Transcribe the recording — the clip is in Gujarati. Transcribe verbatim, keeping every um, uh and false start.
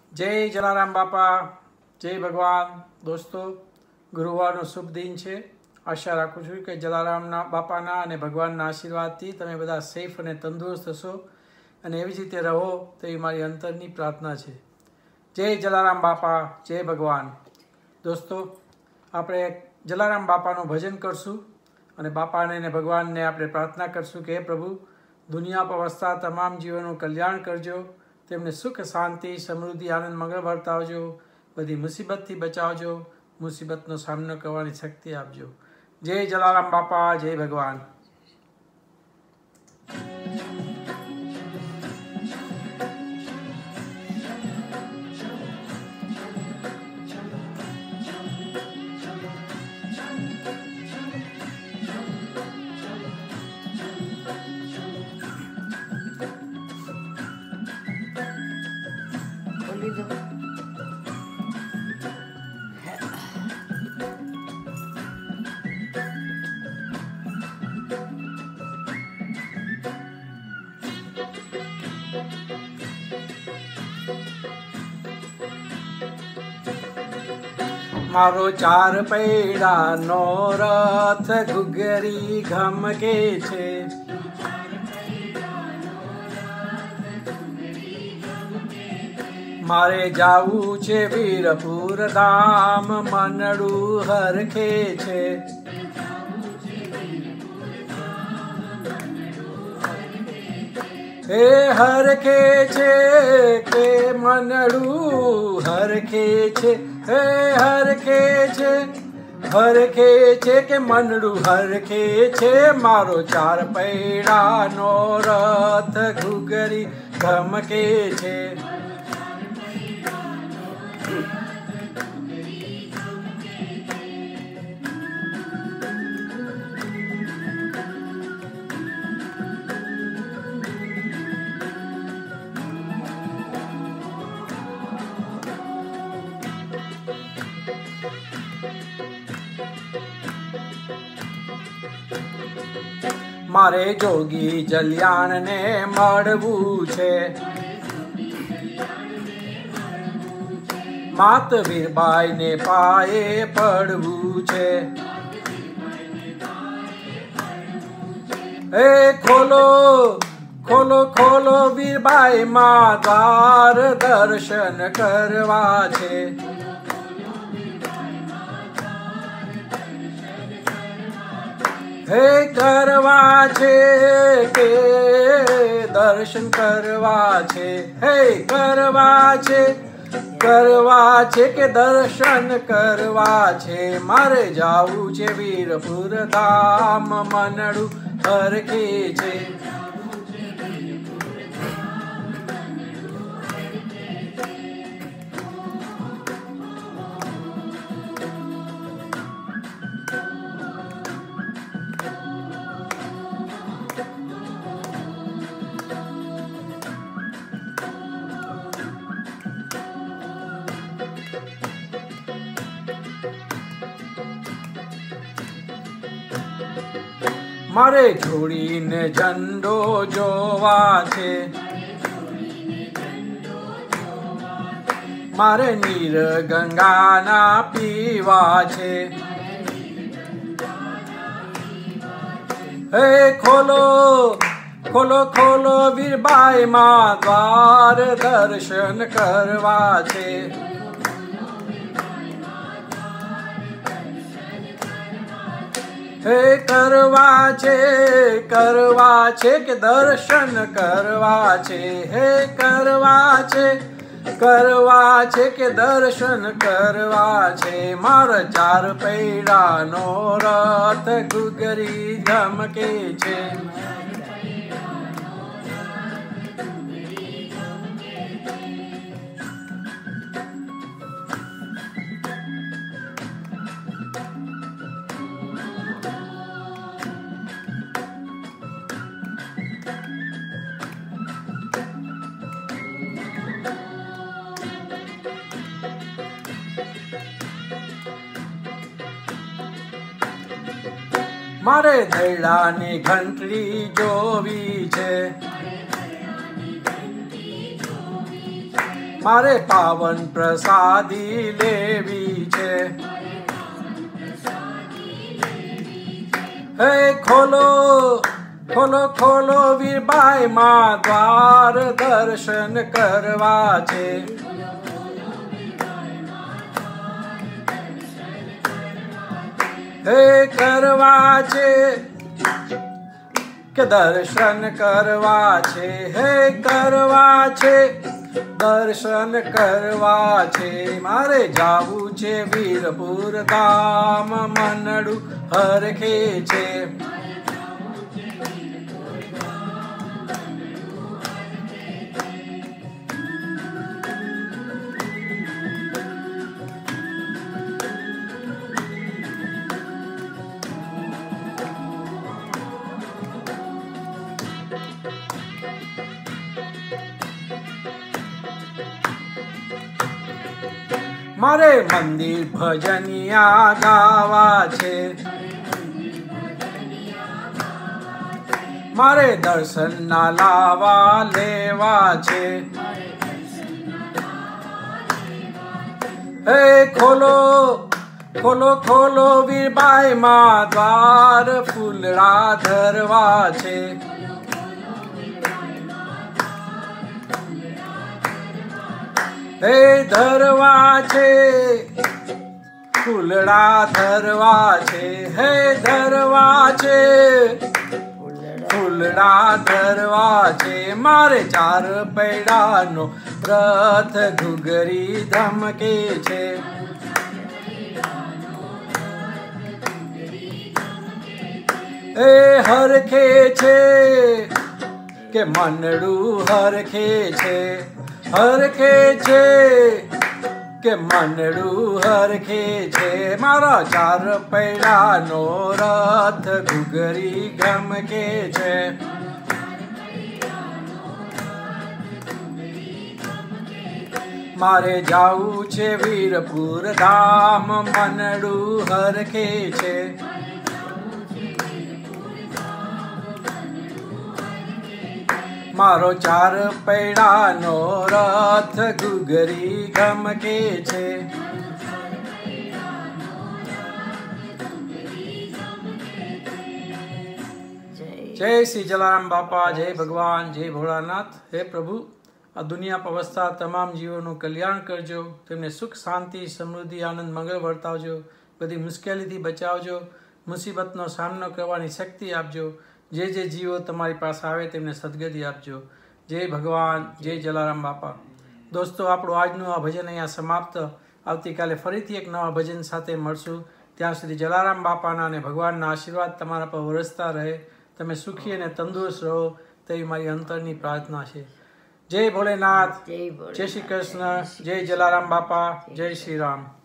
जय जलाराम बापा, जय भगवान। दोस्तों, गुरुवारનો શુભ દિન છે। આશા રાખું છું કે જલારામના બાપાના અને ભગવાનના આશીર્વાદથી તમે બધા સેફ અને તંદુરસ્ત હશો અને એવી જ રીતે રહો તેવી મારી અંતરની પ્રાર્થના છે। જય જલારામ બાપા, જય ભગવાન। દોસ્તો, આપણે જલારામ બાપાનું ભજન કરશું અને બાપાને અને ભગવાનને આપણે પ્રાર્થના કરશું કે હે પ્રભુ, દુનિયા પર વસતા તમામ જીવોનું કલ્યાણ કરજો, તેમને સુખ શાંતિ સમૃદ્ધિ આનંદ મંગળ વર્તાવજો, બધી મુસીબતથી બચાવજો, મુસીબતનો સામનો કરવાની શક્તિ આપજો। જય જલારામ બાપા, જય ભગવાન। मारो चार पैड़ा नो रथ घुघरी घमके छे, मारे जावू छे वीरपुर धाम मनडू हरखे छे। हे हरखे छे के मनडू हरखे छे, हे हरखे छे हरखे छे के मनडू हरखे छे। मारो चार पैड़ा नो रथ घुघरी घमके छे। मारे जोगी जल्याण ने मळवू छे, मात वीरबाई ने पाए पड़वू छे। ए खोलो खोलो खोलो वीरबाई मा द्वार दर्शन करवा छे। हे करवा छे के दर्शन करवा छे, हे करवा छे करवा छे के दर्शन करवा छे। मारे जावू छे वीरपुर धाम मनडू हरखे छे। मारे जोड़ीने झंडो जोवा छे, मारे नीर गंगा ना पीवा छे। हे खोलो खोलो खोलो वीरबाई मा द्वार दर्शन करवा छे। हे करवा छे करवा छे के दर्शन करवा छे, हे करवा छे करवा छे के दर्शन करवा छे। मार चार पैड़ा नो रथ घुघरी घमके छे। मारे धैड़ानी घंटड़ी जोवी छे, મારે પાવન પ્રસાદી લેવી છે. હે ખોલો ખોલો ખોલો વીરબાઈ માં દ્વાર, દર્શન કરવા છે. હે કરવા છે કે દર્શન કરવા છે. હે કરવા છે દર્શન કરવા છે. મારે જાવું છે વીરપુર ધામ, મનડું હરખે છે. મારે મંદિર ભજનિયા ગાવા છે. મારે દર્શન ના લાવા લેવા છે. હે ખોલો ખોલો ખોલો વીરબાઈ માં દ્વાર, ફૂલડા ધરવા છે. હે ધરવા છે ફૂલડા ધરવા છે. હે ધરવા છે ફૂલડા ધરવા છે. મારે ચાર પૈડાનો રથ ઘુઘરી ધમકે છે. એ હરખે છે કે મનડું હરખે છે. હરખે છે કે મનડું હરખે છે. મારા ચાર પૈડાનો રથ ઘુઘરી ગમકે છે. મારે જાવું છે વીરપુર ધામ, મનડું હરખે છે. મારો ચાર પૈડાનો રથ ઘુઘરી ગમકે છે. જય શ્રી જલારામ બાપા, જય ભગવાન, જય ભોળાનાથ. હે પ્રભુ, આ દુનિયા પર વસતા તમામ જીવોનું કલ્યાણ કરજો. તેમને સુખ, શાંતિ, સમૃદ્ધિ, આનંદ, મંગળ વર્તાવજો. બધી મુશ્કેલીથી બચાવજો. મુસીબતનો સામનો કરવાની શક્તિ આપજો. જે જે જીવો તમારી પાસે આવે તેમને સદગતિ આપજો. જય ભગવાન, જય જલારામ બાપા. દોસ્તો, આપણું આજનું આ ભજન અહીંયા સમાપ્ત. આવતીકાલે ફરીથી એક નવા ભજન સાથે મળશું. ત્યાં સુધી જલારામ બાપાના અને ભગવાનના આશીર્વાદ તમારા પર વરસતા રહે. તમે સુખી અને તંદુરસ્ત રહો તેવી મારી અંતરની પ્રાર્થના છે. જય ભોલેનાથ, જય શ્રી કૃષ્ણ, જય જલારામ બાપા, જય શ્રી રામ.